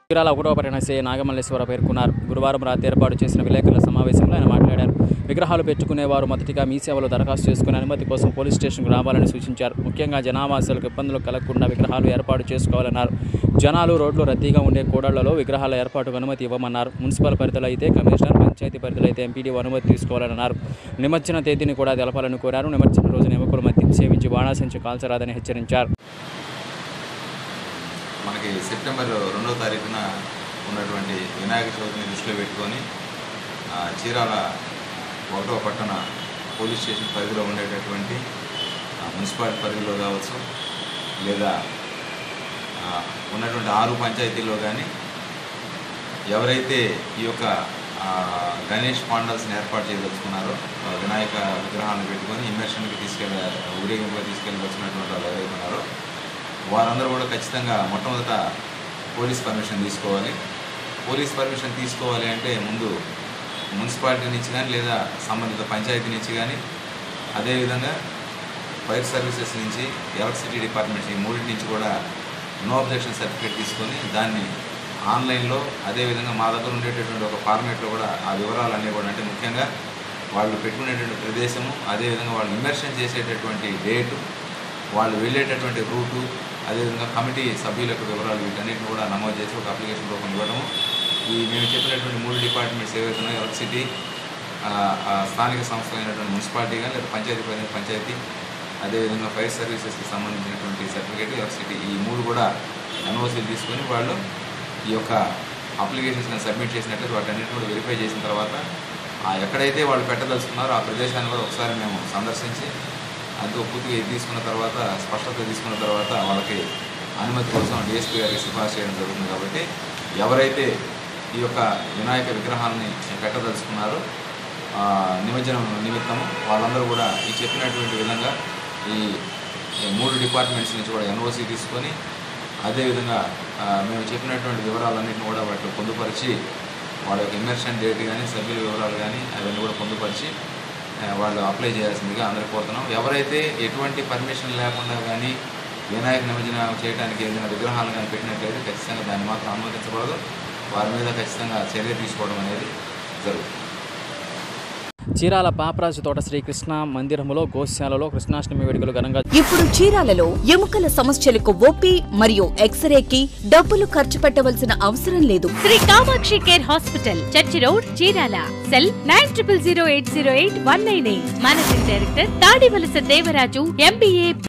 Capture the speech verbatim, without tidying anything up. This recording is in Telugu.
చీరాల ఒకటో పట్టణ సీ నాగమల్లేశ్వర పేర్కొన్నారు. గురువారం రాత్రి ఏర్పాటు చేసిన విలేకరుల సమావేశంలో ఆయన మాట్లాడారు. విగ్రహాలు పెట్టుకునేవారు మొదటిగా మీ సేవలో దరఖాస్తు చేసుకునే అనుమతి కోసం పోలీస్ స్టేషన్కు రావాలని సూచించారు. ముఖ్యంగా జనావాసాలకు ఇబ్బందులు కలగకుండా విగ్రహాలు ఏర్పాటు చేసుకోవాలన్నారు. జనాలు రోడ్లు రద్దీగా ఉండే కూడళ్లలో విగ్రహాల ఏర్పాటుకు అనుమతి ఇవ్వమన్నారు. మున్సిపల్ పరిధిలో అయితే కమిషనర్, పంచాయతీ పరిధిలో అయితే ఎంపీడీ అనుమతి తీసుకోవాలన్నారు. నిమజ్జన తేదీని కూడా తెలపాలని కోరారు. నిమజ్జన రోజున యువకులు మద్యం సేవించి బాణాసంచి కాల్చరాదని హెచ్చరించారు. మనకి సెప్టెంబర్ రెండవ తారీఖున ఉన్నటువంటి వినాయక చవితిని దృష్టిలో పెట్టుకొని చీరాల ఒకటవ పట్టణ పోలీస్ స్టేషన్ పరిధిలో ఉండేటటువంటి మున్సిపాలిటీ పరిధిలో కావచ్చు, లేదా ఉన్నటువంటి ఆరు పంచాయతీల్లో కానీ ఎవరైతే ఈ యొక్క గణేష్ పాండల్స్ని ఏర్పాటు చేయదలుచుకున్నారో, వినాయక విగ్రహాలను పెట్టుకొని ఇమ్మర్షన్కి తీసుకెళ్ళ ఊరేగింపుగా తీసుకెళ్ళవలసినటువంటి వాళ్ళు ఎవరైతే ఉన్నారో వారందరూ కూడా ఖచ్చితంగా మొట్టమొదట పోలీస్ పర్మిషన్ తీసుకోవాలి. పోలీస్ పర్మిషన్ తీసుకోవాలి అంటే ముందు మున్సిపాలిటీ నుంచి కానీ లేదా సంబంధిత పంచాయతీ నుంచి కానీ, అదేవిధంగా ఫైర్ సర్వీసెస్ నుంచి, ఎలక్ట్రిసిటీ డిపార్ట్మెంట్స్, ఈ మూడింటి నుంచి కూడా నో అబ్జెక్షన్ సర్టిఫికేట్ తీసుకొని దాన్ని ఆన్లైన్లో, అదేవిధంగా మా దగ్గర ఉండేటటువంటి ఒక ఫార్మేట్లో కూడా ఆ వివరాలన్నీ కూడా, అంటే ముఖ్యంగా వాళ్ళు పెట్టుకునేటువంటి ప్రదేశము, అదేవిధంగా వాళ్ళు ఇమ్మర్షన్ చేసేటటువంటి డేటు, వాళ్ళు వెళ్ళేటటువంటి రూటు, అదేవిధంగా కమిటీ సభ్యుల యొక్క వివరాలు, వీటన్నిటిని కూడా నమోదు చేసి ఒక అప్లికేషన్ రూపంలో ఇవ్వడము. ఈ మేము చెప్పినటువంటి మూడు డిపార్ట్మెంట్స్ ఏవైతే ఉన్నాయో, ఎలక్ట్రిసిటీ, స్థానిక సంస్థ అయినటువంటి మున్సిపాలిటీ కానీ లేదా పంచాయతీ పరిధి పంచాయతీ, అదేవిధంగా ఫైర్ సర్వీసెస్కి సంబంధించినటువంటి సర్టిఫికేట్, ఎలక్ట్రిసిటీ, ఈ మూడు కూడా ఎన్ఓసీలు తీసుకొని వాళ్ళు ఈ యొక్క అప్లికేషన్స్ కానీ సబ్మిట్ చేసినట్లయితే వాటన్నిటిని కూడా వెరిఫై చేసిన తర్వాత ఎక్కడైతే వాళ్ళు పెట్టదలుచుకున్నారో ఆ ప్రదేశాన్ని కూడా ఒకసారి మేము సందర్శించి అందులో పూర్తిగా ఇది తీసుకున్న తర్వాత, స్పష్టత తీసుకున్న తర్వాత వాళ్ళకి అనుమతి కోసం డిఎస్పీ గారికి సిఫార్సు చేయడం జరుగుతుంది. కాబట్టి ఎవరైతే ఈ యొక్క వినాయక విగ్రహాన్ని పెట్టదలుచుకున్నారో నిమజ్జనం నిమిత్తము వాళ్ళందరూ కూడా ఈ చెప్పినటువంటి విధంగా ఈ మూడు డిపార్ట్మెంట్స్ నుంచి కూడా ఎన్ఓసీ తీసుకొని, అదేవిధంగా మేము చెప్పినటువంటి వివరాలన్నింటినీ కూడా వాటిలో పొందుపరిచి వాళ్ళ యొక్క ఇమ్మర్షన్ డేట్ కానీ, సభ్యుల వివరాలు కానీ అవన్నీ కూడా పొందుపరిచి వాళ్ళు అప్లై చేయాల్సిందిగా అందరికీ కోరుతున్నాం. ఎవరైతే ఎటువంటి పర్మిషన్ లేకుండా కానీ వినాయక నిమజ్జనం చేయడానికి ఏదైనా విగ్రహాలు కానీ పెట్టినట్లయితే ఖచ్చితంగా దాన్ని మాత్రం అనుమతించకూడదు. వారి మీద ఖచ్చితంగా చర్య తీసుకోవడం అనేది జరుగుతుంది. చీరాల పాపరాజు తోట శ్రీకృష్ణ మందిరములో గోశాలలో కృష్ణాష్టమి వేడుకలు ఘనంగా. ఇప్పుడు చీరాలలో ఎముకల సమస్యలకు ఓపీ మరియు ఎక్స్రేకి డబ్బులు ఖర్చు పెట్టవలసిన అవసరం లేదు. Shri Kamakshi care hospital, church road, Chirala. Cell nine triple zero eight zero eight one nine eight. Managing director Tadivalasa Devaraju, MBA.